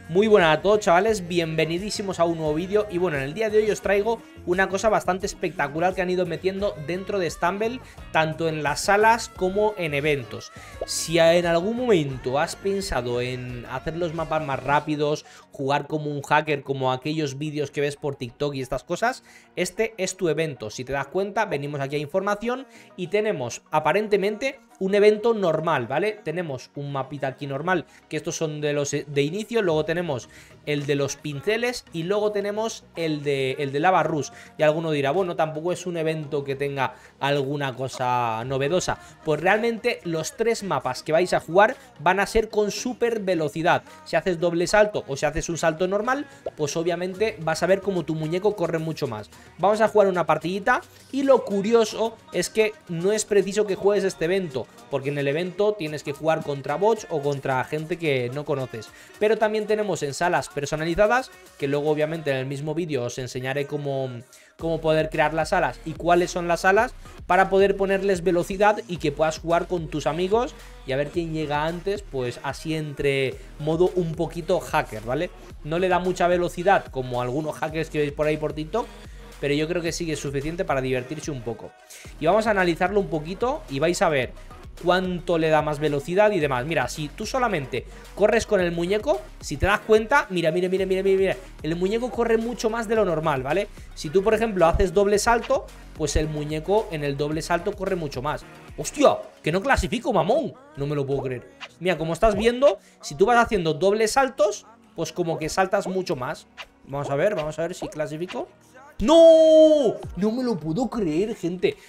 Muy buenas a todos, chavales, bienvenidísimos a un nuevo vídeo. Y bueno, en el día de hoy os traigo una cosa bastante espectacular que han ido metiendo dentro de Stumble, tanto en las salas como en eventos. Si en algún momento has pensado en hacer los mapas más rápidos, jugar como un hacker, como aquellos vídeos que ves por TikTok y estas cosas, este es tu evento. Si te das cuenta, venimos aquí a información y tenemos aparentemente un evento normal, ¿vale? Tenemos un mapita aquí normal, que estos son de los de inicio, luego tenemos el de los pinceles y luego tenemos el de Lava Rush. Y alguno dirá, bueno, tampoco es un evento que tenga alguna cosa novedosa. Pues realmente los tres mapas que vais a jugar van a ser con súper velocidad. Si haces doble salto o si haces un salto normal, pues obviamente vas a ver como tu muñeco corre mucho más. Vamos a jugar una partidita y lo curioso es que no es preciso que juegues este evento, porque en el evento tienes que jugar contra bots o contra gente que no conoces. Pero también tenemos en salas personalizadas, que luego obviamente en el mismo vídeo os enseñaré cómo poder crear las salas y cuáles son las salas para poder ponerles velocidad y que puedas jugar con tus amigos y a ver quién llega antes, pues así entre modo un poquito hacker, ¿vale? No le da mucha velocidad como algunos hackers que veis por ahí por TikTok, pero yo creo que sí que es suficiente para divertirse un poco. Y vamos a analizarlo un poquito y vais a ver cuánto le da más velocidad y demás. Mira, si tú solamente corres con el muñeco, si te das cuenta, mira, el muñeco corre mucho más de lo normal, ¿vale? Si tú, por ejemplo, haces doble salto, pues el muñeco en el doble salto corre mucho más. ¡Hostia! ¡Que no clasifico, mamón! No me lo puedo creer. Mira, como estás viendo, si tú vas haciendo dobles saltos, pues como que saltas mucho más. Vamos a ver si clasifico. ¡No! No me lo puedo creer, gente.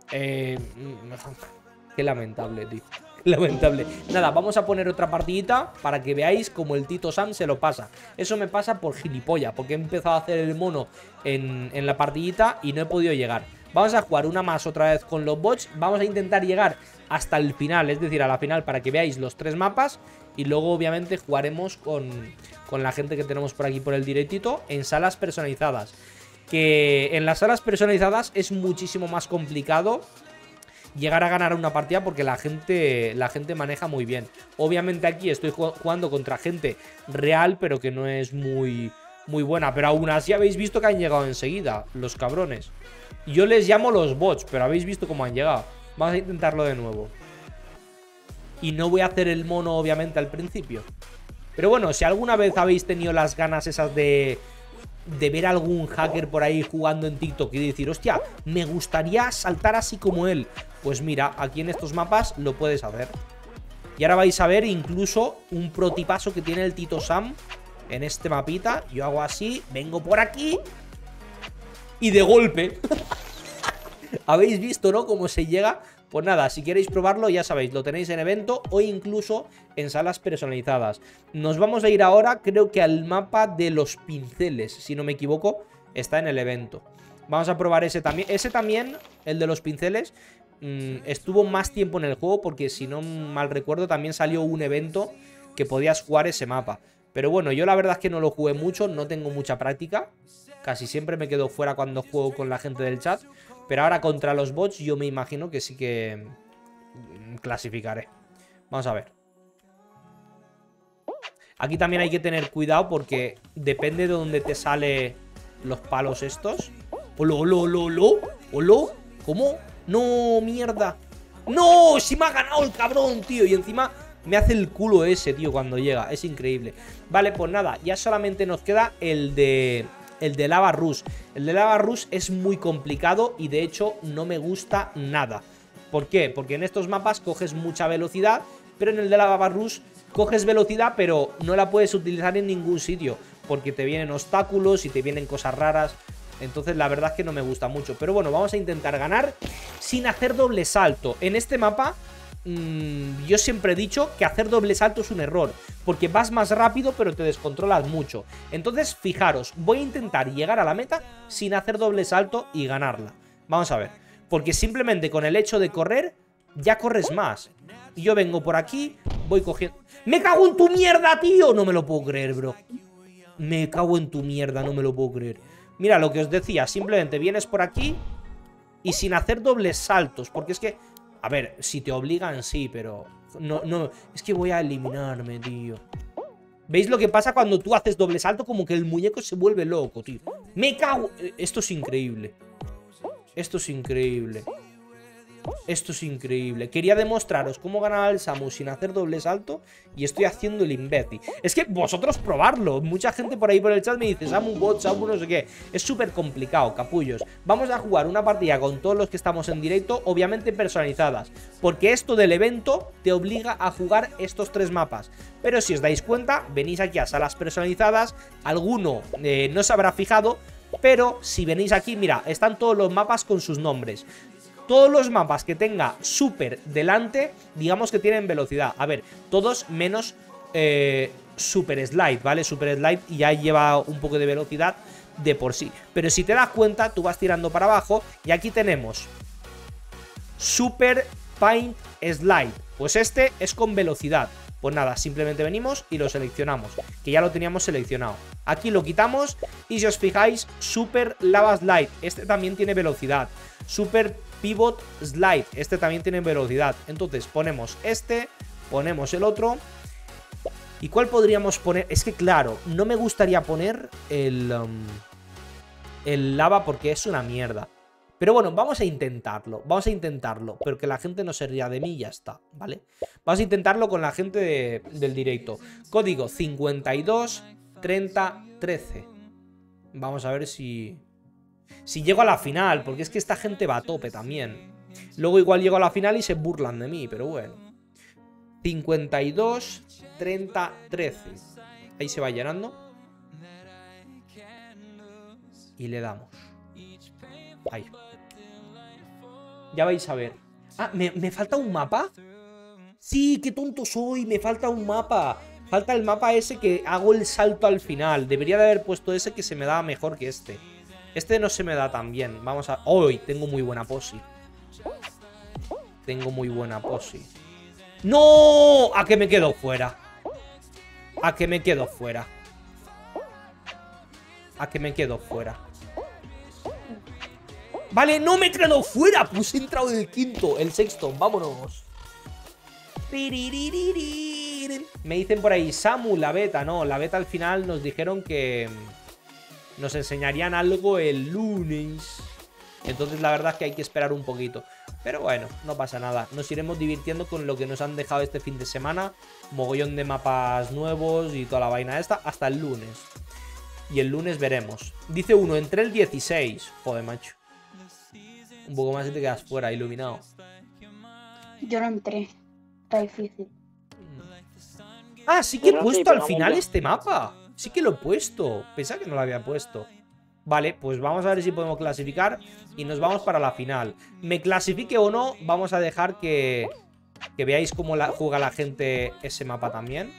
Qué lamentable, tío. Qué lamentable. Nada, vamos a poner otra partidita para que veáis cómo el Tito Sam se lo pasa. Eso me pasa por gilipollas, porque he empezado a hacer el mono en la partidita y no he podido llegar. Vamos a jugar una más otra vez con los bots. Vamos a intentar llegar hasta el final, es decir, a la final, para que veáis los tres mapas. Y luego obviamente jugaremos con la gente que tenemos por aquí por el directito en salas personalizadas. Que en las salas personalizadas es muchísimo más complicado llegar a ganar una partida porque la gente maneja muy bien. Obviamente aquí estoy jugando contra gente real, pero que no es muy buena. Pero aún así habéis visto que han llegado enseguida, los cabrones. Yo les llamo los bots, pero habéis visto cómo han llegado. Vamos a intentarlo de nuevo. Y no voy a hacer el mono, obviamente, al principio. Pero bueno, si alguna vez habéis tenido las ganas esas de ver a algún hacker por ahí jugando en TikTok y decir, hostia, me gustaría saltar así como él, pues mira, aquí en estos mapas lo puedes hacer. Y ahora vais a ver incluso un protipaso que tiene el Tito Sam en este mapita. Yo hago así, vengo por aquí y de golpe. ¿Habéis visto, no? Cómo se llega. Pues nada, si queréis probarlo, ya sabéis, lo tenéis en evento o incluso en salas personalizadas. Nos vamos a ir ahora, creo que al mapa de los pinceles, si no me equivoco, está en el evento. Vamos a probar ese también. Ese también, el de los pinceles, estuvo más tiempo en el juego porque si no mal recuerdo también salió un evento que podías jugar ese mapa. Pero bueno, yo la verdad es que no lo jugué mucho, no tengo mucha práctica. Casi siempre me quedo fuera cuando juego con la gente del chat. Pero ahora contra los bots yo me imagino que sí que clasificaré. Vamos a ver. Aquí también hay que tener cuidado porque depende de dónde te salen los palos estos. ¡Olo! ¿Cómo? ¡No, mierda! ¡No! ¡Si me ha ganado el cabrón, tío! Y encima me hace el culo ese, tío, cuando llega. Es increíble. Vale, pues nada, ya solamente nos queda el de Lava Rush. El de Lava Rush es muy complicado y de hecho no me gusta nada. ¿Por qué? Porque en estos mapas coges mucha velocidad, pero en el de Lava Rush coges velocidad pero no la puedes utilizar en ningún sitio, porque te vienen obstáculos y te vienen cosas raras. Entonces la verdad es que no me gusta mucho. Pero bueno, vamos a intentar ganar sin hacer doble salto. En este mapa yo siempre he dicho que hacer doble salto es un error, porque vas más rápido pero te descontrolas mucho. Entonces fijaros, voy a intentar llegar a la meta sin hacer doble salto y ganarla. Vamos a ver, porque simplemente con el hecho de correr ya corres más. Y yo vengo por aquí, voy cogiendo... ¡Me cago en tu mierda, tío! No me lo puedo creer, bro. Me cago en tu mierda, no me lo puedo creer. Mira, lo que os decía, simplemente vienes por aquí y sin hacer dobles saltos, porque es que... A ver, si te obligan, sí, pero... No, es que voy a eliminarme, tío. ¿Veis lo que pasa cuando tú haces doble salto? Como que el muñeco se vuelve loco, tío. ¡Me cago! Esto es increíble. Esto es increíble. Esto es increíble. Quería demostraros cómo ganaba el Samu sin hacer doble salto y estoy haciendo el imbécil. Es que vosotros probarlo. Mucha gente por ahí por el chat me dice Samu bot, Samu no sé qué. Es súper complicado, capullos. Vamos a jugar una partida con todos los que estamos en directo, obviamente personalizadas, porque esto del evento te obliga a jugar estos 3 mapas. Pero si os dais cuenta, venís aquí a salas personalizadas. Alguno no se habrá fijado, pero si venís aquí, mira, están todos los mapas con sus nombres. Todos los mapas que tenga Super delante, digamos que tienen velocidad. A ver, todos menos Super Slide, ¿vale? Super Slide ya lleva un poco de velocidad de por sí. Pero si te das cuenta, tú vas tirando para abajo y aquí tenemos Super Paint Slide. Pues este es con velocidad. Pues nada, simplemente venimos y lo seleccionamos, que ya lo teníamos seleccionado. Aquí lo quitamos y si os fijáis, Super Lava Slide, este también tiene velocidad. Super Pivot Slide, este también tiene velocidad. Entonces ponemos este, ponemos el otro. ¿Y cuál podríamos poner? Es que claro, no me gustaría poner el lava porque es una mierda. Pero bueno, vamos a intentarlo, pero que la gente no se ría de mí y ya está, ¿vale? Vamos a intentarlo con la gente del directo. Código 523013. Vamos a ver si llego a la final, porque es que esta gente va a tope también. Luego igual llego a la final y se burlan de mí, pero bueno. 523013. Ahí se va llenando. Y le damos. Ahí. Ya vais a ver. Ah, ¿me falta un mapa? Sí, qué tonto soy, me falta un mapa. Falta el mapa ese que hago el salto al final. Debería de haber puesto ese que se me daba mejor que este. Este no se me da tan bien. Vamos a... ¡Hoy! Tengo muy buena posi. Tengo muy buena posi. ¡No! ¿A que me quedo fuera? ¿A que me quedo fuera? ¿A que me quedo fuera? Vale, no me quedo fuera. Pues he entrado en el quinto, el sexto. Vámonos. Me dicen por ahí, Samu, la beta. No, la beta al final nos dijeron que nos enseñarían algo el lunes. Entonces la verdad es que hay que esperar un poquito. Pero bueno, no pasa nada. Nos iremos divirtiendo con lo que nos han dejado este fin de semana. Mogollón de mapas nuevos y toda la vaina esta. Hasta el lunes. Y el lunes veremos. Dice uno, entré el 16. Joder, macho. Un poco más y te quedas fuera, iluminado. Yo no entré. Está difícil. Ah, sí que he puesto al final este mapa. Sí que lo he puesto. Pensaba que no lo había puesto. Vale, pues vamos a ver si podemos clasificar. Y nos vamos para la final. Me clasifique o no, vamos a dejar que veáis cómo juega la gente ese mapa también.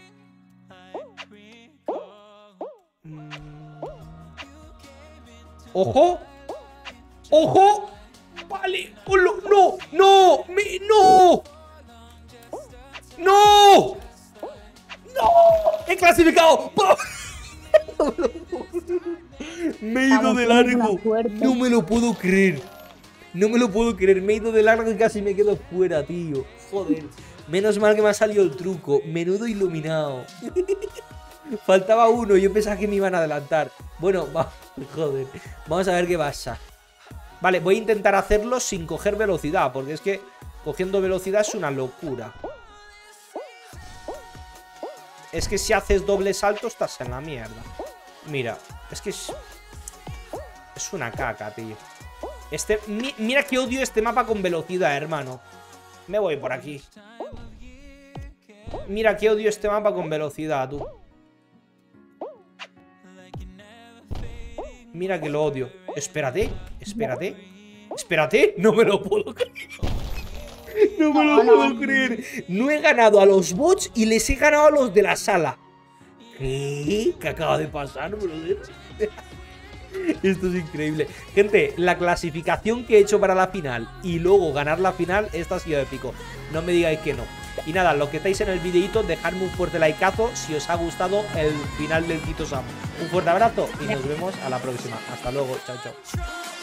¡Ojo! ¡Ojo! Vale. ¡Oh, no! ¡No! ¡No! ¡No! ¡No! ¡He clasificado! Me he ido de largo. No me lo puedo creer. No me lo puedo creer. Me he ido de largo y casi me quedo fuera, tío. Joder. Menos mal que me ha salido el truco. Menudo iluminado. Faltaba uno. Yo pensaba que me iban a adelantar. Bueno, joder. Vamos a ver qué pasa. Vale, voy a intentar hacerlo sin coger velocidad, porque es que cogiendo velocidad es una locura. Es que si haces doble salto estás en la mierda. Mira, es que es una caca, tío. Mira que odio este mapa con velocidad, hermano. Me voy por aquí. Mira que odio este mapa con velocidad, tú. Mira que lo odio. Espérate, espérate. Espérate, no me lo puedo creer. No me lo puedo creer. No he ganado a los bots y les he ganado a los de la sala. ¿Qué? ¿Qué acaba de pasar, brother? Esto es increíble. Gente, la clasificación que he hecho para la final y luego ganar la final, esto ha sido épico. No me digáis que no. Y nada, lo que estáis en el videito, dejadme un fuerte likeazo si os ha gustado el final del Tito Samu. Un fuerte abrazo y nos vemos a la próxima. Hasta luego, chao, chao.